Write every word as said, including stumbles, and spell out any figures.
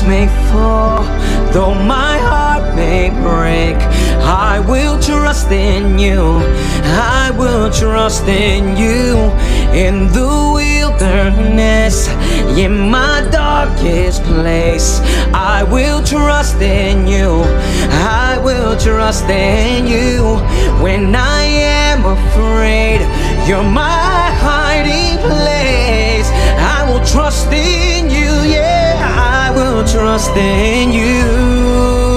walls may fall, though my heart may break, I will trust in you, I will trust in you. In the wilderness, in my darkest place, I will trust in you, I will trust in you. When I am afraid, you're my hiding place. I will trust in you, yeah, I will trust in you.